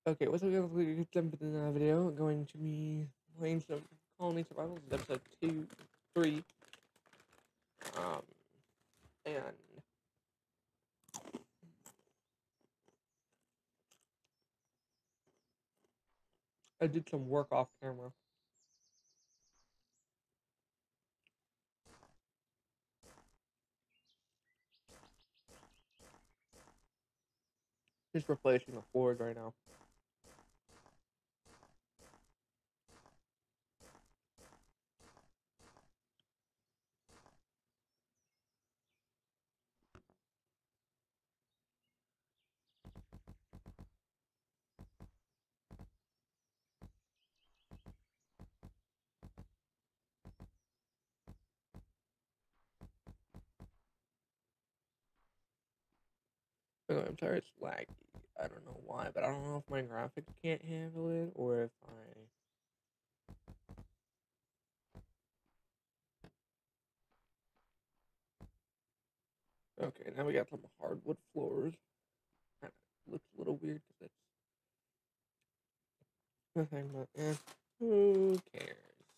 Okay, what's up, guys? We're jump into the video. Going to be playing some Colony Survival. This is episode 2, 3. Um, and I did some work off camera. Just replacing the floors right now. Anyway, I'm sorry it's laggy. I don't know why, but I don't know if my graphics can't handle it or if I. Okay, now we got some hardwood floors. Kind of looks a little weird because it's nothing but who cares?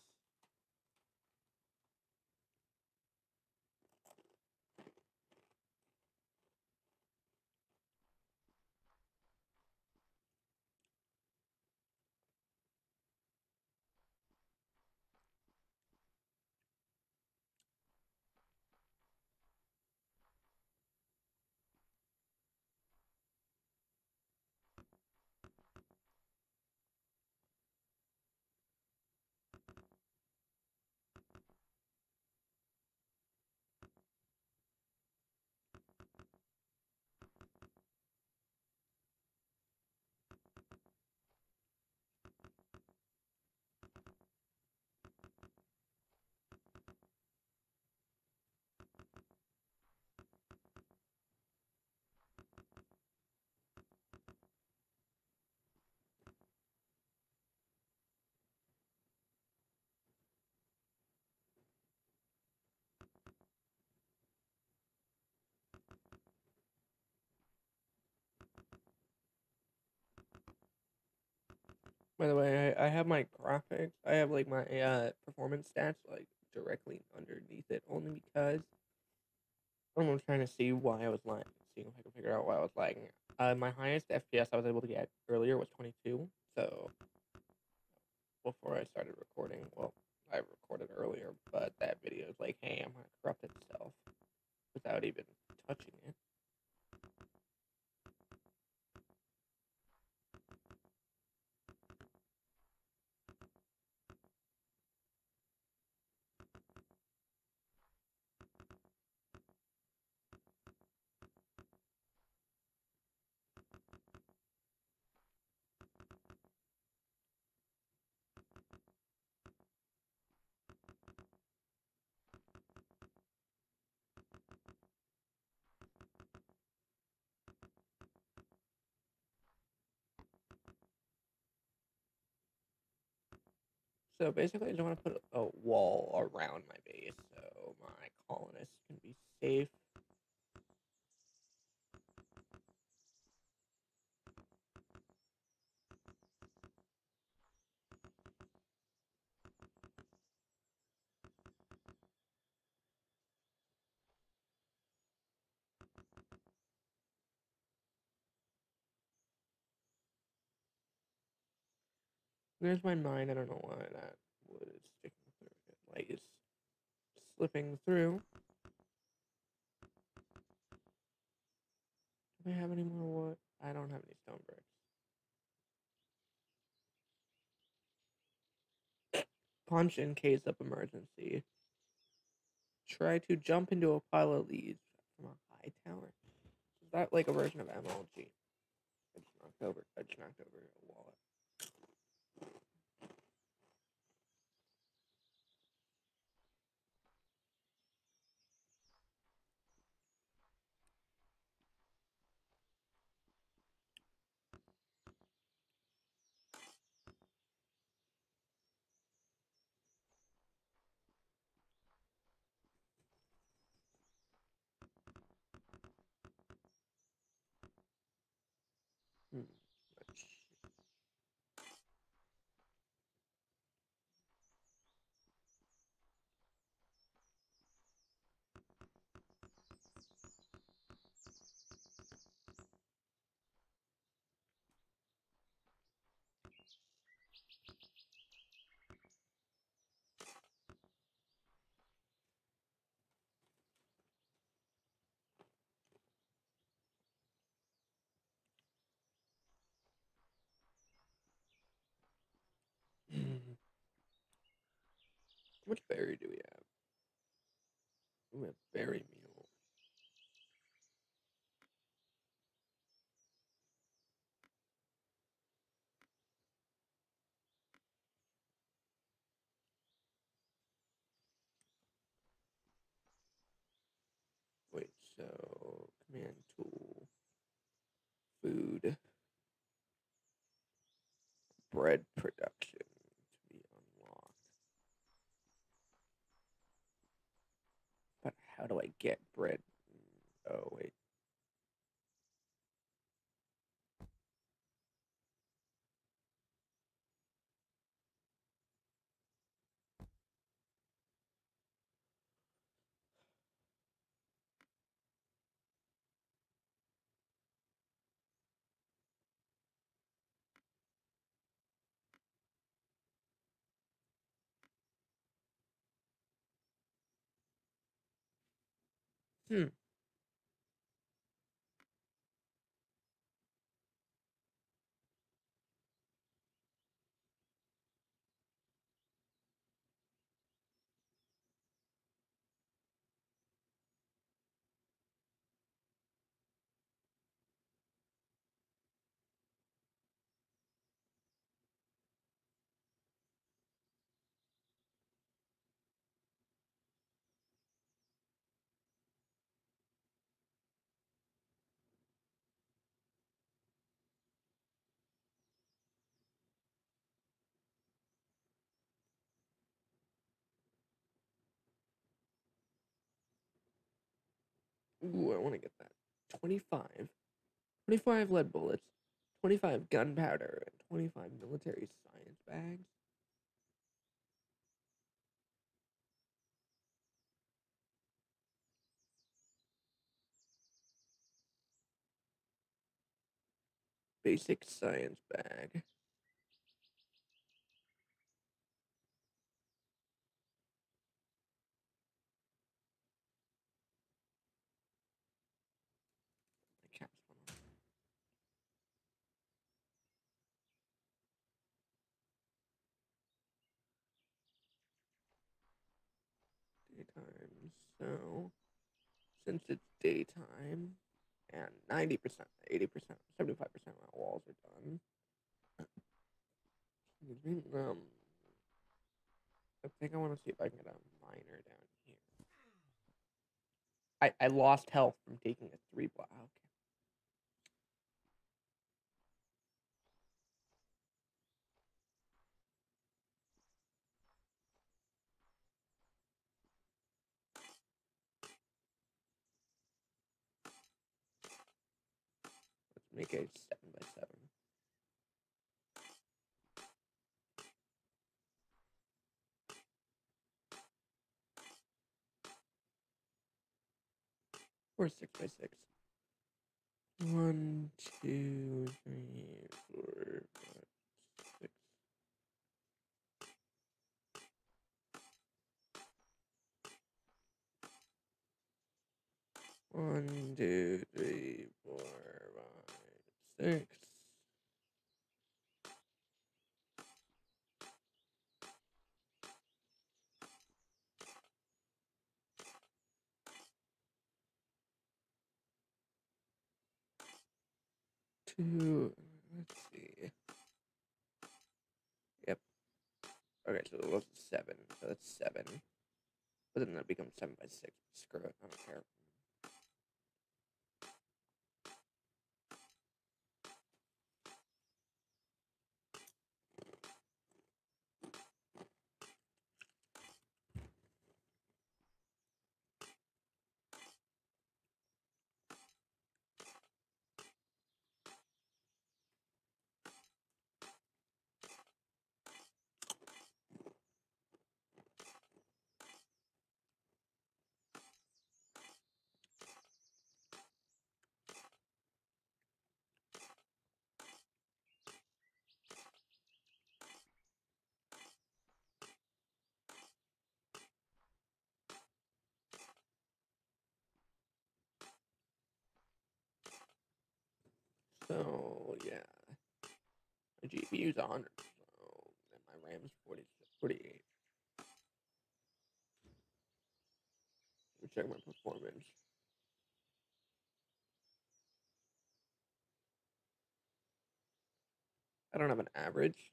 By the way, I have my graphics. I have like my performance stats like directly underneath it, only because I'm trying to see why I was lagging. Seeing if I can figure out why I was lagging. My highest FPS I was able to get earlier was 22. So before I started recording, well, I recorded earlier, but that video is like, hey, I'm gonna corrupt itself without even touching it. So basically, I just want to put a wall around my base so my colonists can be safe. There's my mine. I don't know why that wood is sticking through it. Like it's slipping through. Do I have any more wood? I don't have any stone bricks. Punch in case of emergency. Try to jump into a pile of leaves from a high tower. Is that like a version of MLG? I just knocked over a wallet. Hmm. How much berry do we have? We have berry meal. Wait, so command tool, food, bread production to be unlocked. But how do I get bread? Oh, wait. Hmm. Ooh, I want to get that. 25. 25 lead bullets, 25 gunpowder, and 25 military science bags. Basic science bag. My cat's gone off. Daytime. So, since it's daytime, and 90%, 80%, 75% of my walls are done. I think I want to see if I can get a miner down here. I lost health from taking a 3 block. Okay. Let's make a 7x7. Or 6x6. 1, 2, 3, 4, 5, 6. 1, 2, 3, 4, 5, 6. 2. Let's see. Yep. Okay, so it was 7. So that's 7. But then that becomes 7x6. Screw it. I don't care. So, yeah. My GPU's 100. So, and my RAM's 48. check my performance. I don't have an average.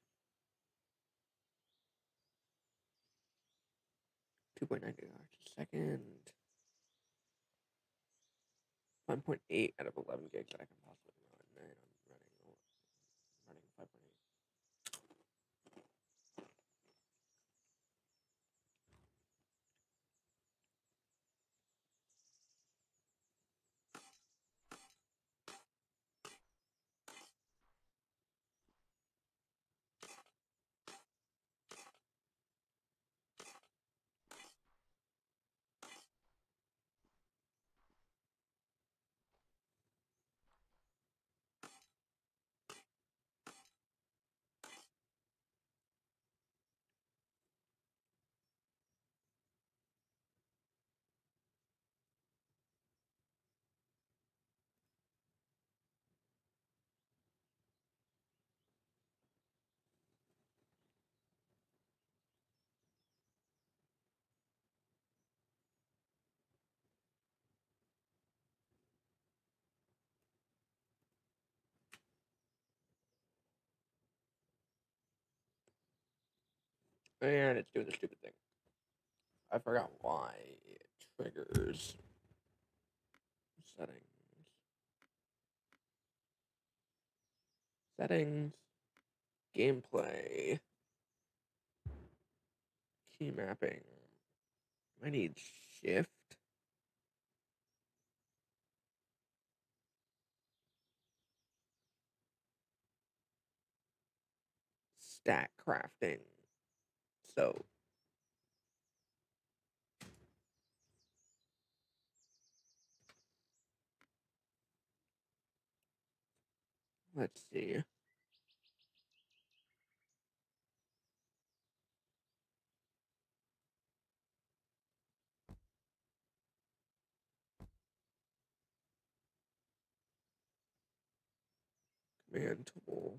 2.9 gigahertz a second. 5.8 out of 11 gigs that I can possibly run, and I'm running 5.8. And it's doing the stupid thing. I forgot why it triggers settings. Settings, gameplay, key mapping. I need shift. Stack crafting. So let's see. Command tool.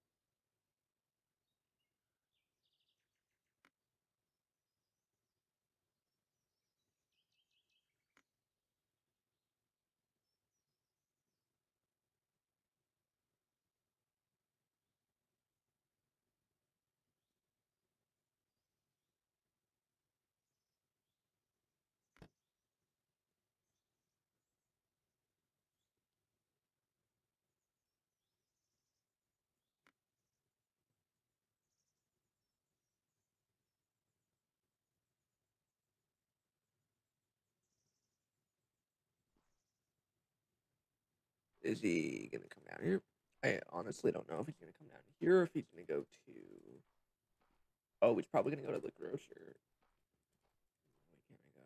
Is he gonna come down here? I honestly don't know if he's gonna come down here or if he's gonna go to. Oh, he's probably gonna go to the grocer. Why can't I go?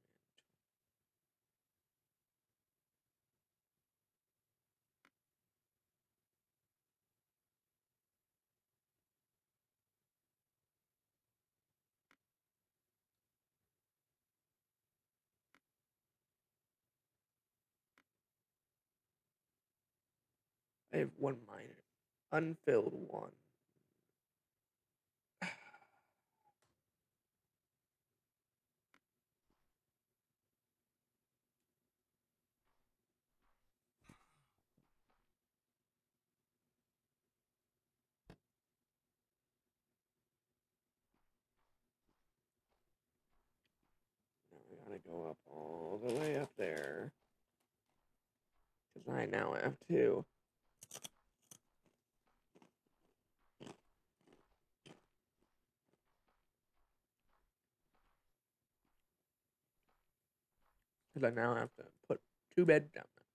I have one minor, unfilled one. Now I gotta go up all the way up there. Because I now have two. Because I now have to put two beds down there.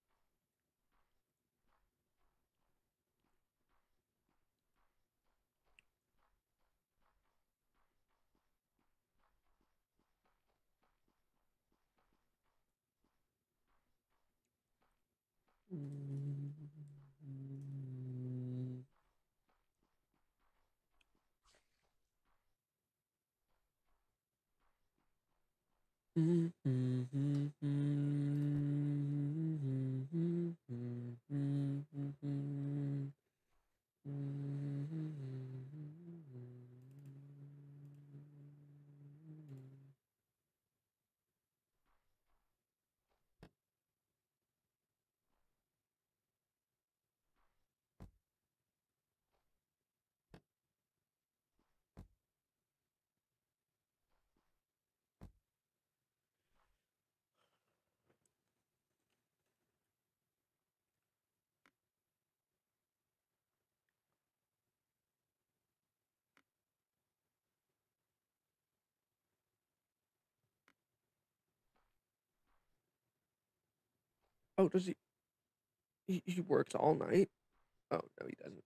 Oh, does he? He works all night. Oh no, he doesn't.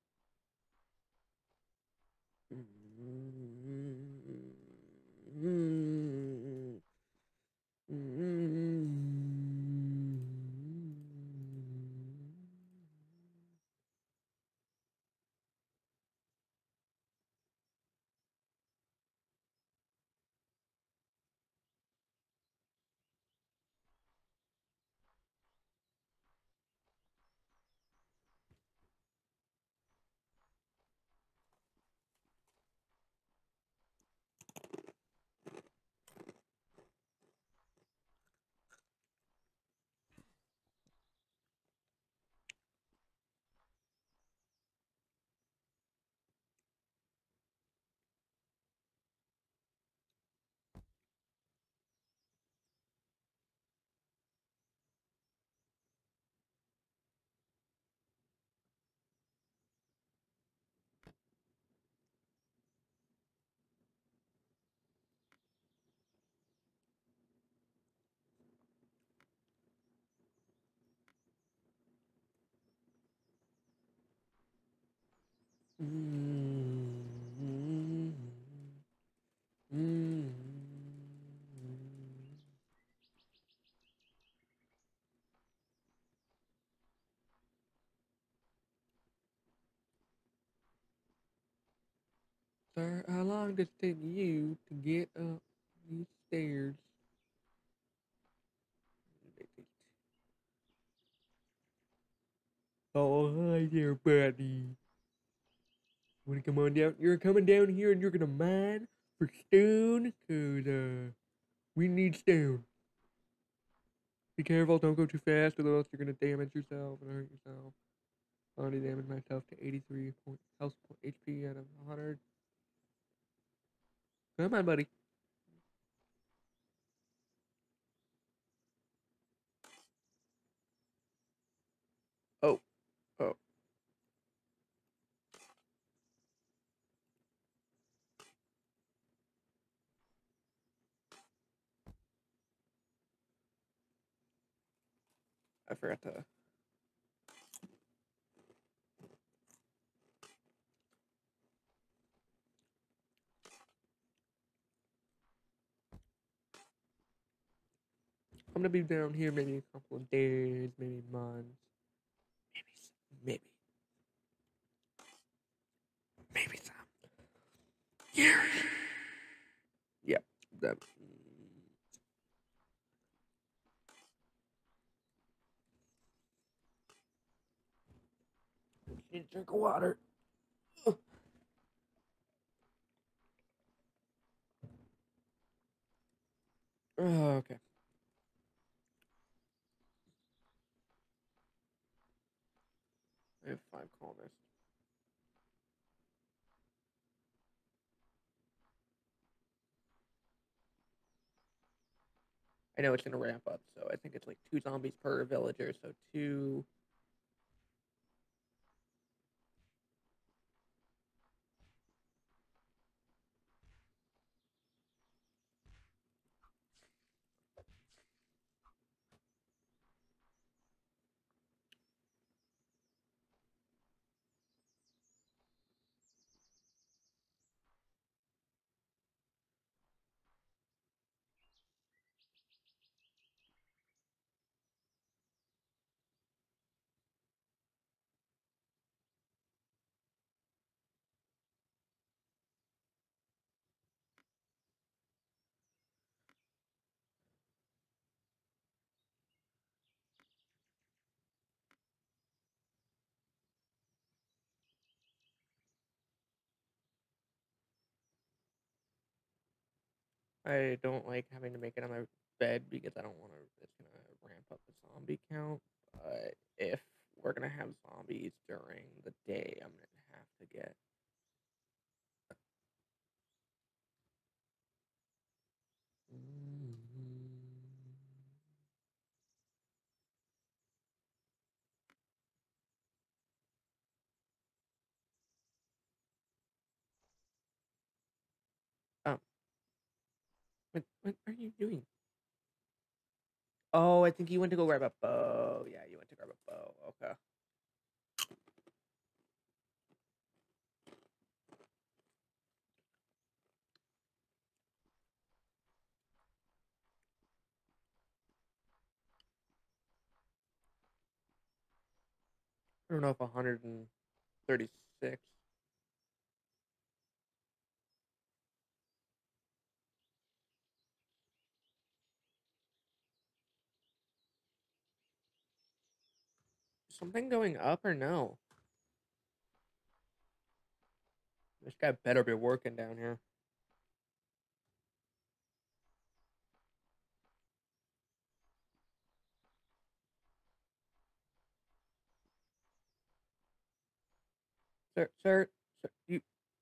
Sir, how long does it take you to get up these stairs? Oh, hi there, buddy. Wanna come on down? You're coming down here and you're gonna mine for stone? Cause, we need stone. Be careful, don't go too fast, or else you're gonna damage yourself and hurt yourself. I already damaged myself to 83 point health point HP out of 100. Come on, buddy. Oh, oh. I forgot to. I'm gonna be down here maybe a couple of days, maybe months, maybe, maybe some years. Yep. That. Need a drink of water. Oh, okay. I have 5 colonists. I know it's gonna ramp up, so I think it's like 2 zombies per villager, so 2. I don't like having to make it on my bed because I don't want to. It's gonna ramp up the zombie count. But if we're gonna have zombies during the day, I'm gonna have to get. Um, what are you doing? Oh, I think you went to go grab a bow. Yeah, you went to grab a bow. Okay. I don't know if 136. Something going up or no? This guy better be working down here. Sir, you,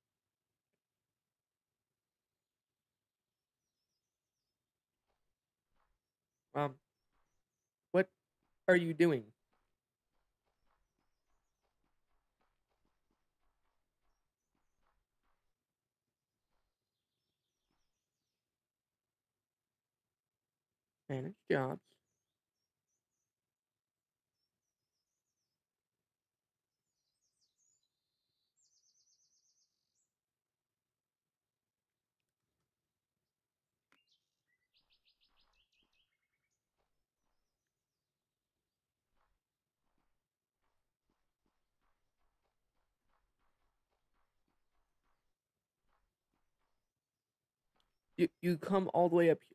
um, what are you doing? Manage jobs. You come all the way up here.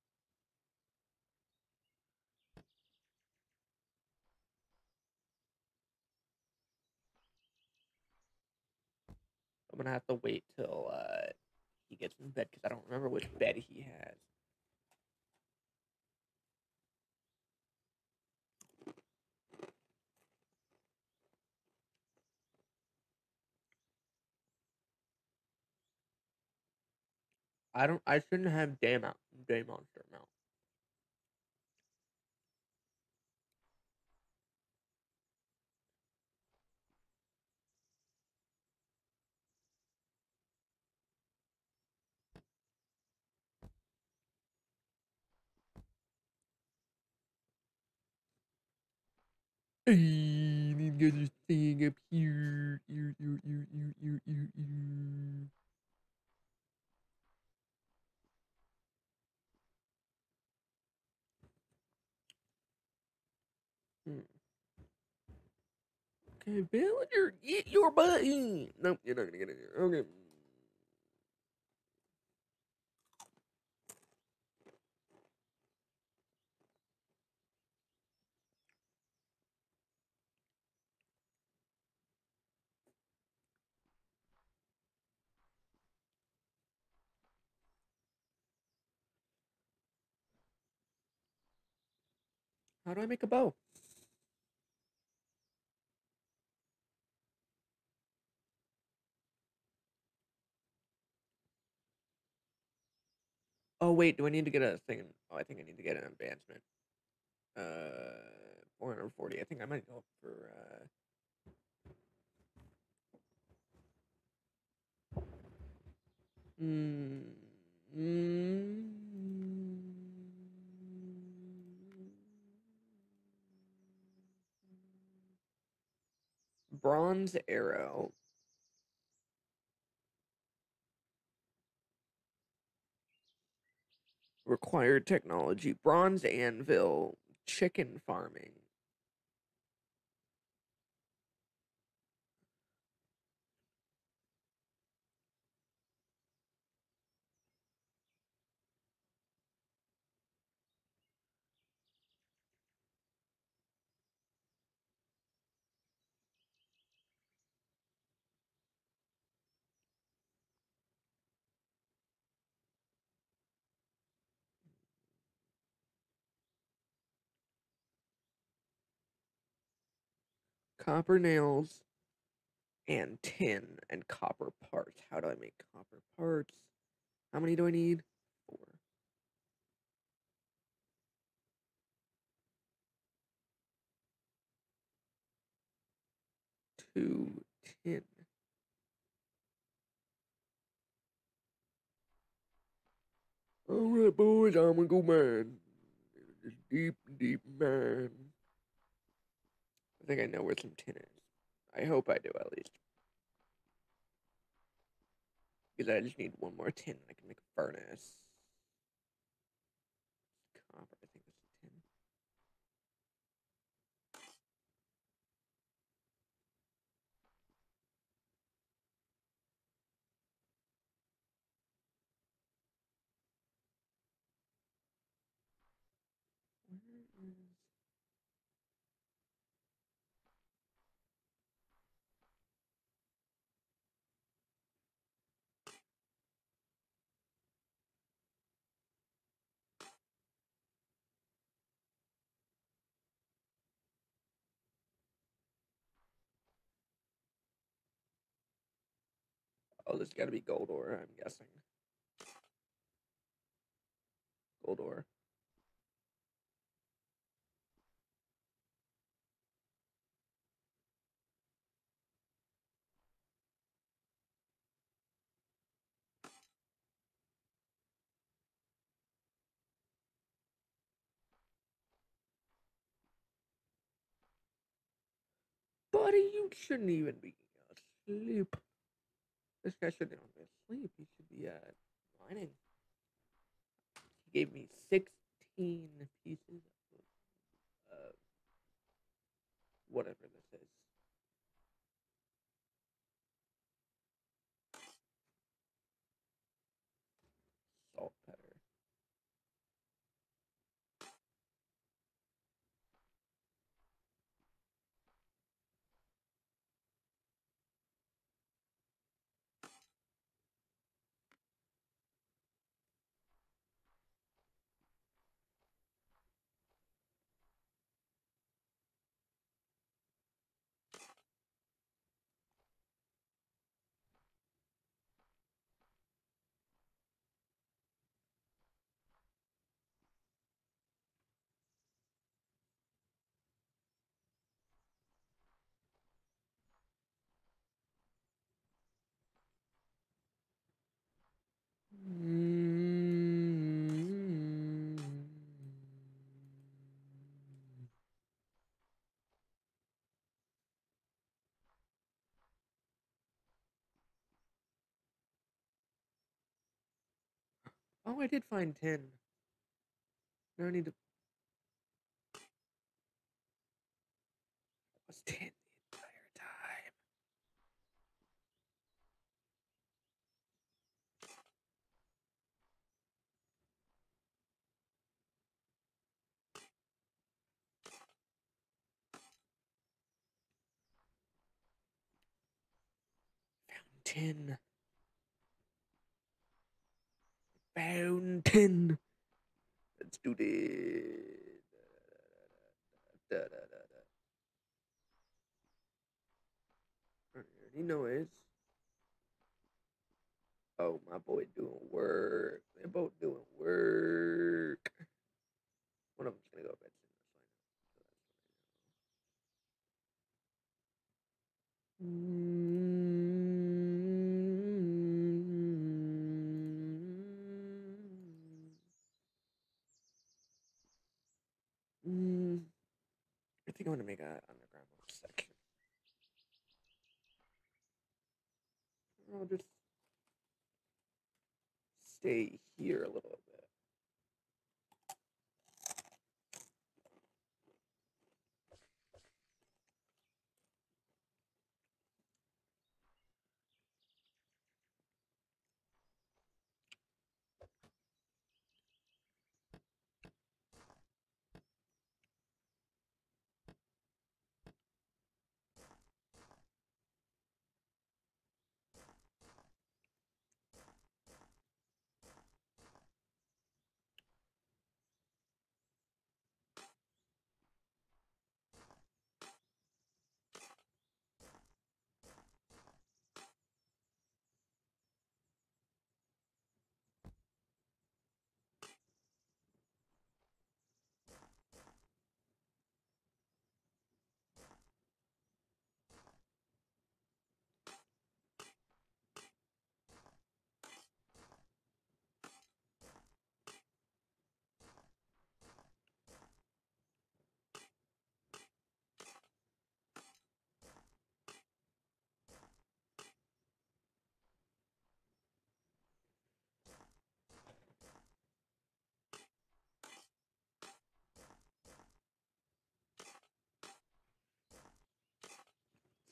I'm gonna have to wait till he gets in bed because I don't remember which bed he has. I shouldn't have day monster mount. Hey, these guys are staying up here. Hmm. Okay, villager, get your butt in. Nope, you're not gonna get in here. Okay. How do I make a bow? Oh wait, do I need to get a thing? Oh, I think I need to get an advancement. 440. I think I might go for mm, mm, bronze arrow. Required technology. Bronze anvil. Chicken farming. Copper nails and tin and copper parts. How do I make copper parts? How many do I need? Four. Two tin. All right, boys, I'm gonna go mine. deep, deep man. I think I know where some tin is. I hope I do at least. Because I just need one more tin and I can make a furnace. Copper, I think this is tin. Where is... Oh, this gotta be gold ore, I'm guessing. Gold ore. Buddy, you shouldn't even be asleep. This guy shouldn't even be asleep. He should be mining. He gave me 16 pieces of whatever this is. Salt petter. Oh, I did find 10. Now I need to... Was 10 the entire time. Found 10. Found 10. Let's do this. Da, da, da, da. Already know it. Oh, my boy doing work. They're both doing work. One of them's gonna go to bed soon. I think I'm gonna make an underground section. I'll just stay here a little bit.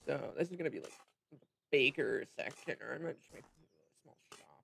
So this is gonna be like the baker section, or I'm gonna just make a small shop.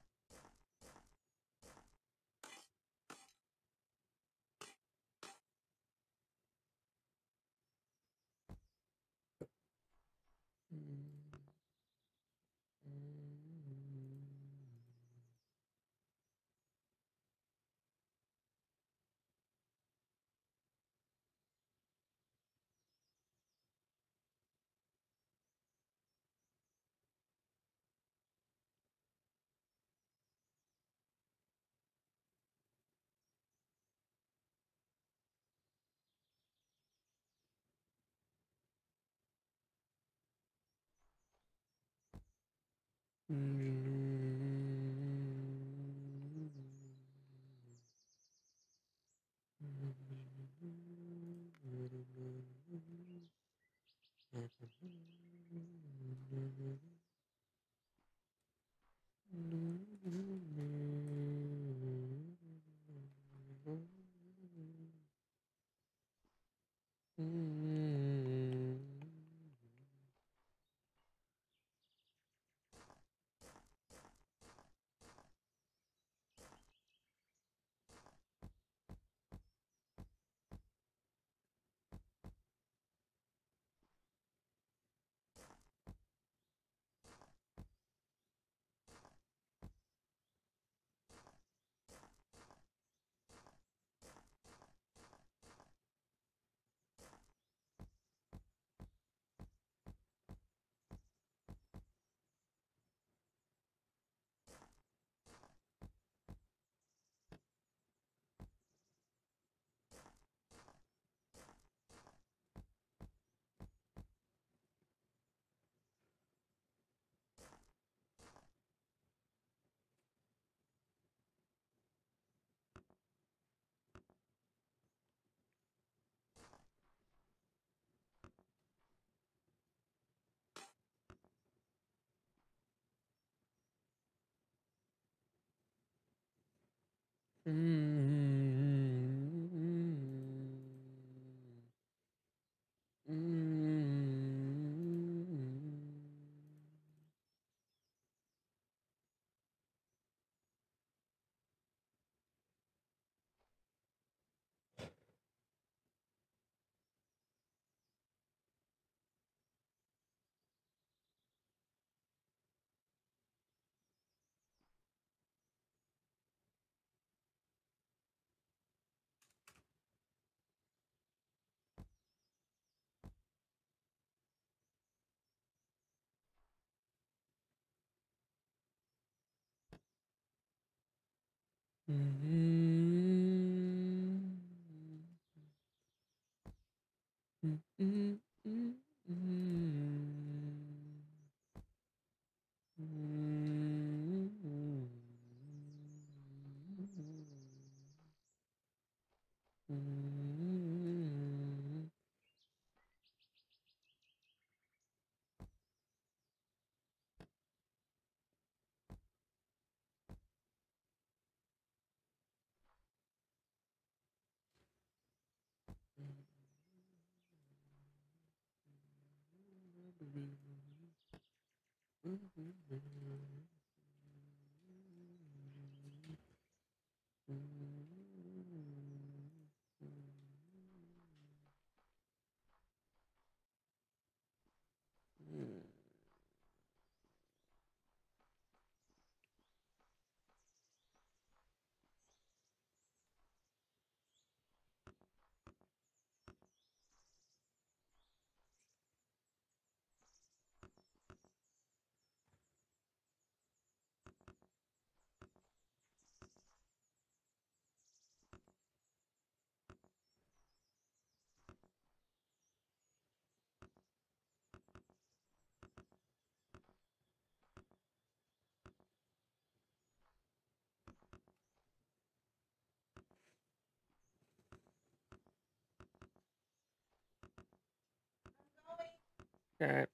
Okay.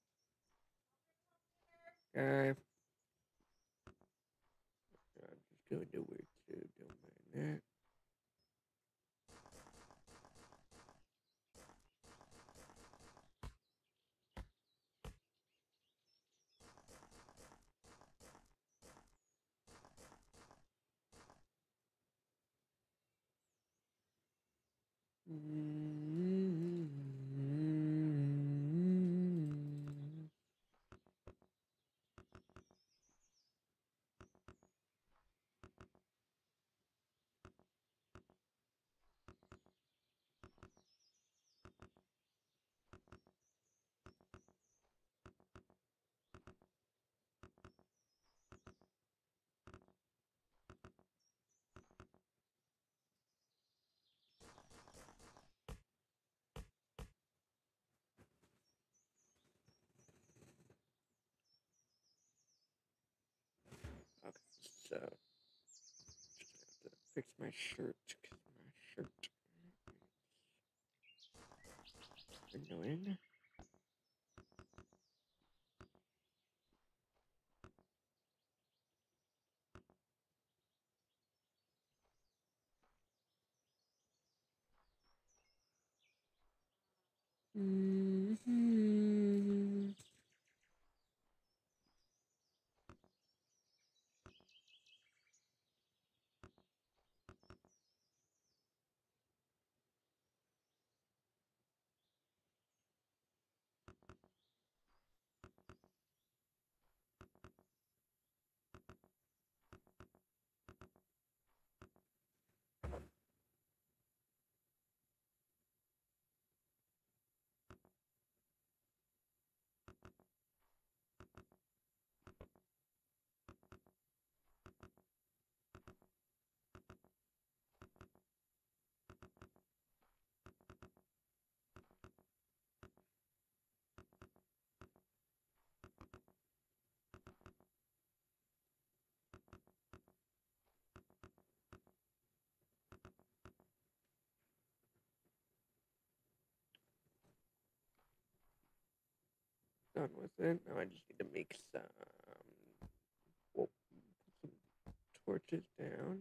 Okay. I'm just going to work too. Don't mind that. Okay, so just have to fix my shirt because my shirt is annoying. Done with it. Now I just need to make some. Well, put some torches down.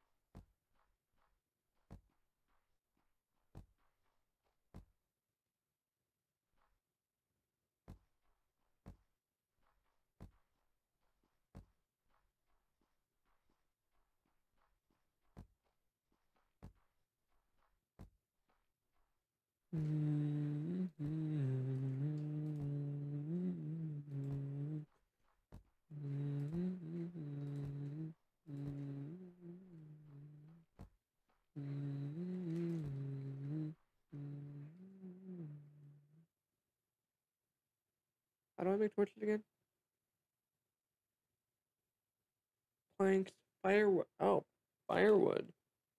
How do I make torches again? Planks, firewood. Oh, firewood.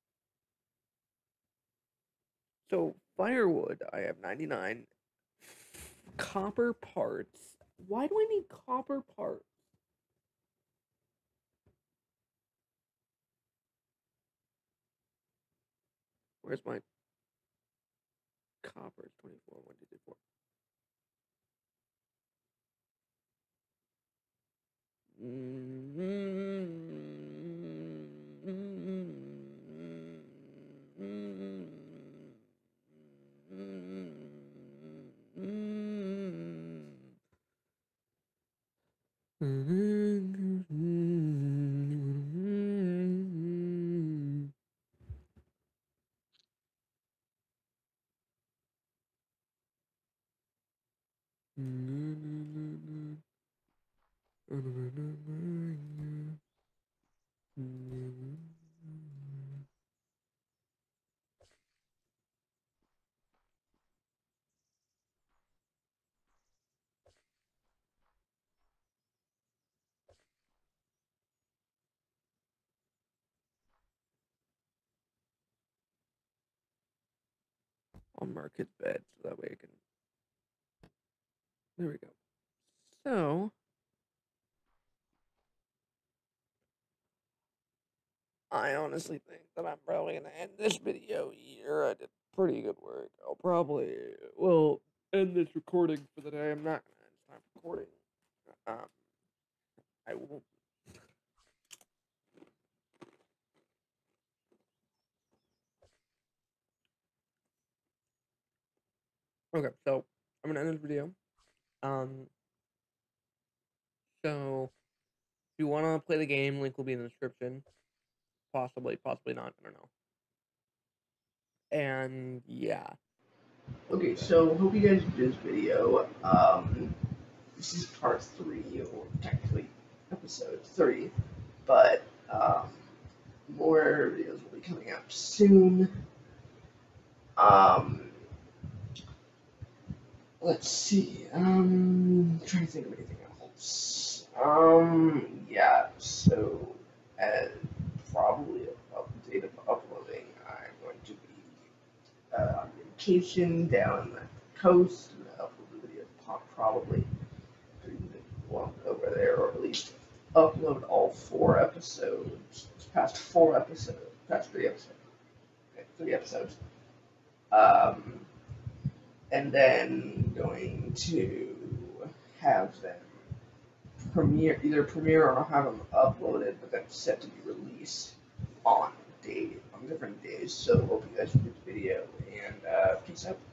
So firewood, I have 99. Copper parts. Why do I need copper parts? Where's my copper? It's 24. 1, 2, 3, 4. I'll mark his bed so that way I can. There we go. So, I honestly think that I'm probably gonna end this video here. I did pretty good work. I'll probably end this recording for the day. I'm not gonna stop recording. Um, I won't. Okay, so I'm gonna end this video. Um, so if you wanna play the game, link will be in the description. Possibly, possibly not. I don't know. And yeah. Okay, so hope you guys enjoyed this video. This is part 3, or technically episode 3, but more videos will be coming out soon. Um, let's see. Trying to think of anything else. Yeah. So, uh, probably about the date of uploading, I'm going to be on vacation down the coast. I'm gonna upload the video probably over there, or at least upload all 4 episodes. Past 4 episodes. Past 3 episodes. Okay, 3 episodes. Um, and then going to have them either premiere or have them uploaded, but then set to be released on different days. So hope you guys enjoyed the video, and peace out.